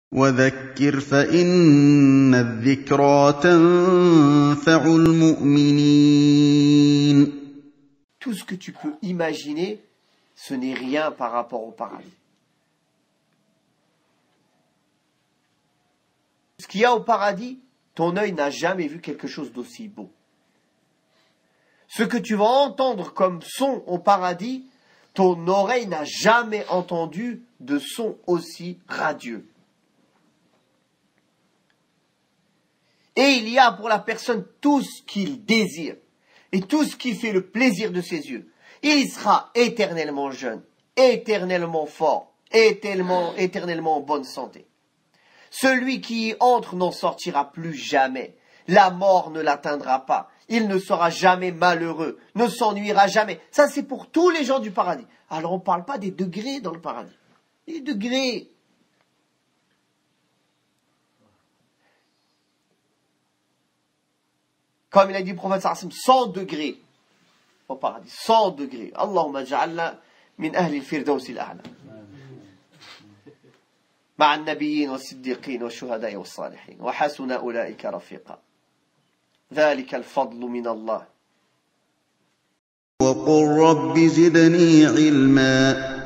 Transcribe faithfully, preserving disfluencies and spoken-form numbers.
وذكر فإن الذكرى تنفع المؤمنين. Tout ce que tu peux imaginer, ce n'est rien par rapport au paradis. Ce qu'il y a au paradis, ton œil n'a jamais vu quelque chose d'aussi beau. Ce que tu vas entendre comme son au paradis, ton oreille n'a jamais entendu de son aussi radieux. Et il y a pour la personne tout ce qu'il désire et tout ce qui fait le plaisir de ses yeux. Il sera éternellement jeune, éternellement fort, éternellement, éternellement en bonne santé. Celui qui y entre n'en sortira plus jamais. La mort ne l'atteindra pas. Il ne sera jamais malheureux, ne s'ennuiera jamais. Ça, c'est pour tous les gens du paradis. Alors, on ne parle pas des degrés dans le paradis. Les degrés. Comme il a dit le prophète sallallahu alayhi wa sallam, cent degrés au paradis. cent degrés. Allahumma ja'alna min ahli al-firdaus al-a'la. مع النبيين والصديقين والشهداء والصالحين وحسن أولئك رفيقا ذلك الفضل من الله. وقل رب زدني علما.